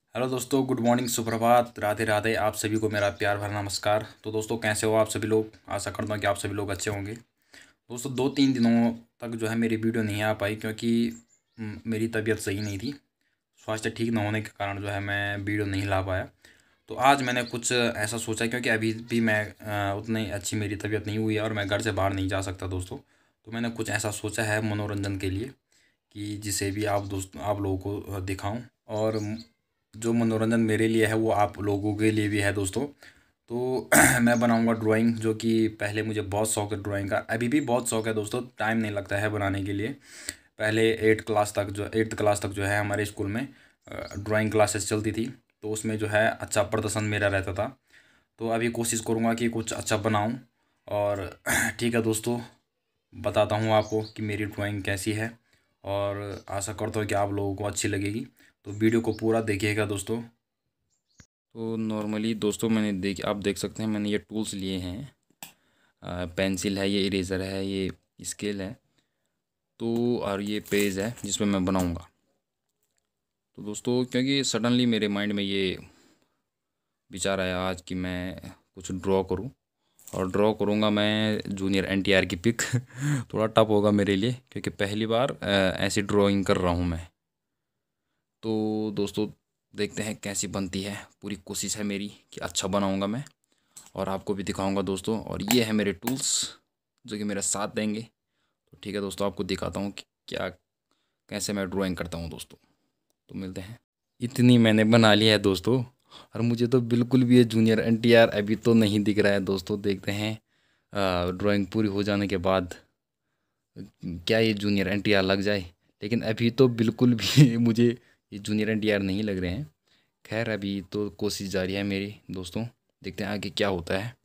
Hello दोस्तों, good morning, सुप्रभात, राधे राधे। आप सभी को मेरा प्यार भरा नमस्कार। तो दोस्तों, कैसे हो आप सभी लोग? आशा करता हूँ कि आप सभी लोग अच्छे होंगे। दोस्तों, 2-3 दिनों तक जो है मेरी वीडियो नहीं आ पाई क्योंकि मेरी तबीयत सही नहीं थी। स्वास्थ्य ठीक ना होने के कारण जो है मैं वीडियो नहीं ला पाया। तो आज मैंने कुछ ऐसा सोचा क्योंकि अभी भी मैं उतनी अच्छी मेरी तबीयत नहीं हुई है और मैं घर से बाहर नहीं जा सकता दोस्तों। तो मैंने कुछ ऐसा सोचा है मनोरंजन के लिए कि जिसे भी आप लोगों को दिखाऊं, और जो मनोरंजन मेरे लिए है वो आप लोगों के लिए भी है दोस्तों। तो मैं बनाऊंगा ड्राइंग, जो कि पहले मुझे बहुत शौक है ड्राइंग का, अभी भी बहुत शौक है दोस्तों, टाइम नहीं लगता है बनाने के लिए। पहले 8th क्लास तक जो है हमारे स्कूल में ड्राइंग क्लासेस चलती थी, तो उसमें जो है अच्छा प्रदर्शन मेरा रहता था। तो अभी कोशिश करूँगा कि कुछ अच्छा बनाऊँ। और ठीक है दोस्तों, बताता हूँ आपको कि मेरी ड्राइंग कैसी है, और आशा करता हूँ कि आप लोगों को अच्छी लगेगी। तो वीडियो को पूरा देखिएगा दोस्तों। तो नॉर्मली दोस्तों, आप देख सकते हैं मैंने ये टूल्स लिए हैं। पेंसिल है, ये इरेज़र है, ये स्केल है, तो और ये पेज है जिसमें मैं बनाऊंगा। तो दोस्तों, क्योंकि सडनली मेरे माइंड में ये विचार आया आज कि मैं कुछ ड्रॉ करूं, और ड्रॉ करूंगा मैं जूनियर एनटीआर की पिक। थोड़ा टफ होगा मेरे लिए क्योंकि पहली बार ऐसी ड्राइंग कर रहा हूं मैं। तो दोस्तों, देखते हैं कैसी बनती है। पूरी कोशिश है मेरी कि अच्छा बनाऊंगा मैं, और आपको भी दिखाऊंगा दोस्तों। और ये है मेरे टूल्स जो कि मेरा साथ देंगे। तो ठीक है दोस्तों, आपको दिखाता हूँ कि क्या कैसे मैं ड्राइंग करता हूँ दोस्तों। तो मिलते हैं। इतनी मैंने बना लिया है दोस्तों, और मुझे तो बिल्कुल भी ये जूनियर एनटीआर अभी तो नहीं दिख रहा है दोस्तों। देखते हैं ड्राइंग पूरी हो जाने के बाद क्या ये जूनियर एनटीआर लग जाए। लेकिन अभी तो बिल्कुल भी मुझे ये जूनियर एनटीआर नहीं लग रहे हैं। खैर, अभी तो कोशिश जारी है मेरी दोस्तों, देखते हैं आगे क्या होता है।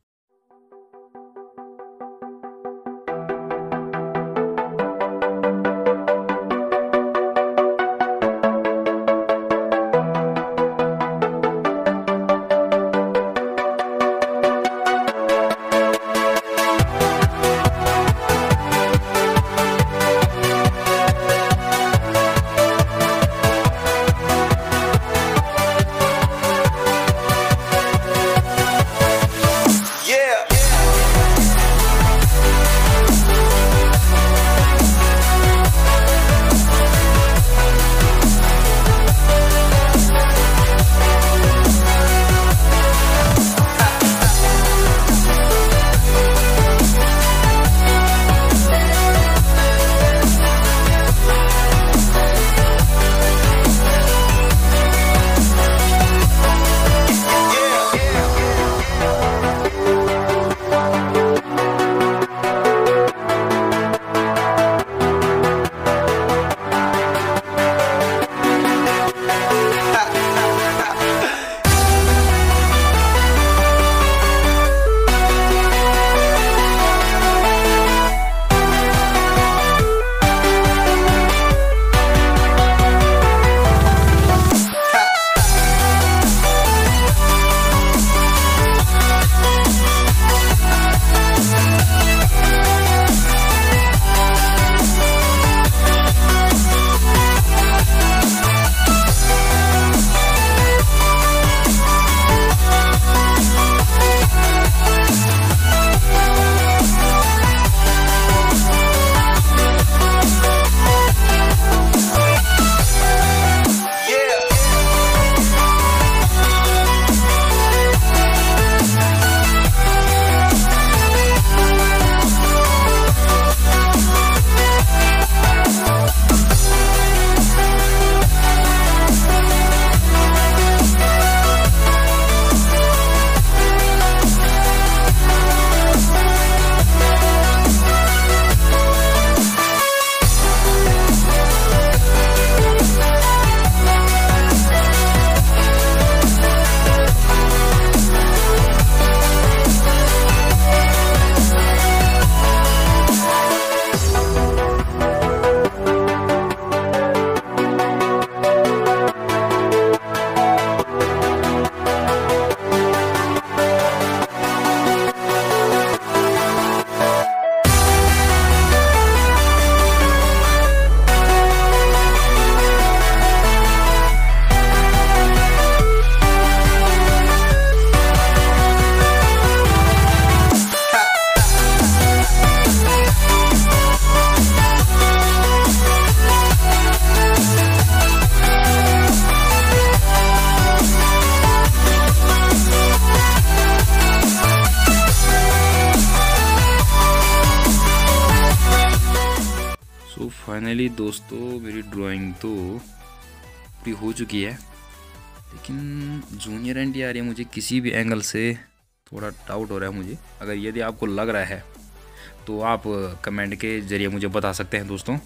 फाइनली दोस्तों मेरी ड्राइंग तो पूरी हो चुकी है, लेकिन जूनियर एनटीआर ये मुझे किसी भी एंगल से थोड़ा डाउट हो रहा है मुझे। अगर यदि आपको लग रहा है तो आप कमेंट के ज़रिए मुझे बता सकते हैं दोस्तों।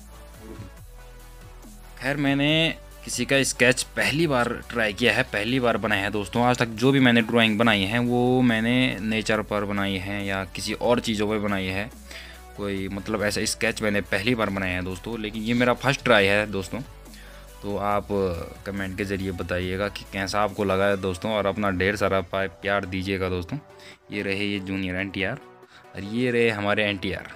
खैर मैंने किसी का स्केच पहली बार ट्राई किया है, पहली बार बनाया है दोस्तों। आज तक जो भी मैंने ड्राइंग बनाई है वो मैंने नेचर पर बनाई है या किसी और चीज़ों पर बनाई है। कोई मतलब ऐसा स्केच मैंने पहली बार बनाया है दोस्तों, लेकिन ये मेरा फर्स्ट ट्राई है दोस्तों। तो आप कमेंट के ज़रिए बताइएगा कि कैसा आपको लगा है दोस्तों, और अपना ढेर सारा प्यार दीजिएगा दोस्तों। ये रहे ये जूनियर एनटीआर और ये रहे हमारे एनटीआर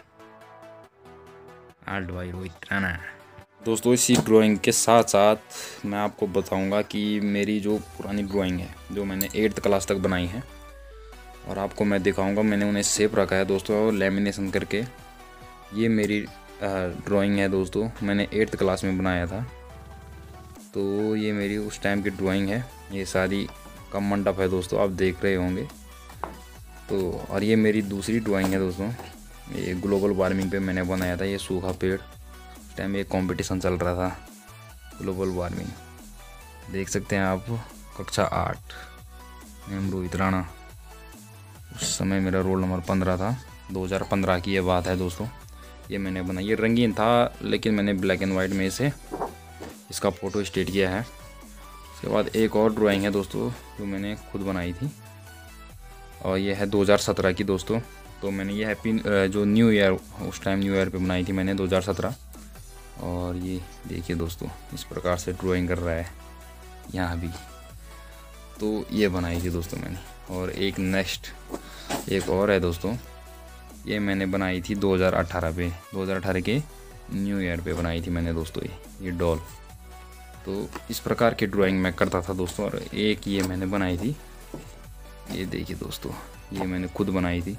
आल्ट भाई रोहित राणा। दोस्तों इसी ड्राइंग के साथ साथ मैं आपको बताऊंगा कि मेरी जो पुरानी ड्राइंग है जो मैंने 8th क्लास तक बनाई है, और आपको मैं दिखाऊंगा। मैंने उन्हें सेव रखा है दोस्तों लेमिनेशन करके। ये मेरी ड्राइंग है दोस्तों, मैंने 8th क्लास में बनाया था। तो ये मेरी उस टाइम की ड्राइंग है। ये शादी का मंडप है दोस्तों, आप देख रहे होंगे। तो और ये मेरी दूसरी ड्राइंग है दोस्तों, ये ग्लोबल वार्मिंग पे मैंने बनाया था। ये सूखा पेड़, उस टाइम एक कंपटीशन चल रहा था ग्लोबल वार्मिंग, देख सकते हैं आप। कक्षा 8 नेम रोहित राणा। उस समय मेरा रोल नंबर 15 था। 2015 की ये बात है दोस्तों। ये मैंने बनाई, ये रंगीन था लेकिन मैंने ब्लैक एंड वाइट में इसे इसका फ़ोटो स्टेट किया है। उसके बाद एक और ड्राइंग है दोस्तों जो मैंने खुद बनाई थी, और ये है 2017 की दोस्तों। तो मैंने ये हैप्पी जो न्यू ईयर, उस टाइम न्यू ईयर पे बनाई थी मैंने 2017। और ये देखिए दोस्तों इस प्रकार से ड्राइंग कर रहा है यहाँ भी। तो ये बनाई थी दोस्तों मैंने। और एक नेक्स्ट एक और है दोस्तों, ये मैंने बनाई थी 2018 पे, 2018 के न्यू ईयर पे बनाई थी मैंने दोस्तों ये डॉल। तो इस प्रकार की ड्राइंग मैं करता था दोस्तों। और एक ये मैंने बनाई थी, ये देखिए दोस्तों, ये मैंने खुद बनाई थी।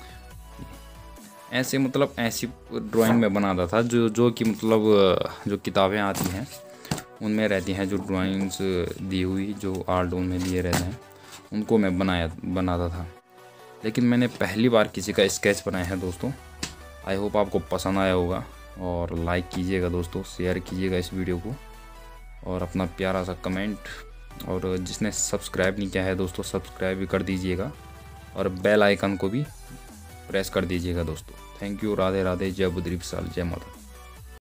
ऐसे मतलब ऐसी ड्राइंग मैं बनाता था जो कि मतलब जो किताबें आती हैं उनमें रहती हैं, जो ड्राइंग्स दी हुई जो आर्ट उनमें दिए रहते हैं उनको मैं बनाता था। लेकिन मैंने पहली बार किसी का स्केच बनाया है दोस्तों। आई होप आपको पसंद आया होगा, और लाइक कीजिएगा दोस्तों, शेयर कीजिएगा इस वीडियो को, और अपना प्यारा सा कमेंट, और जिसने सब्सक्राइब नहीं किया है दोस्तों सब्सक्राइब भी कर दीजिएगा, और बेल आइकन को भी प्रेस कर दीजिएगा दोस्तों। Thank you. राधे राधे, जय बुद्री विशाल, जय माता।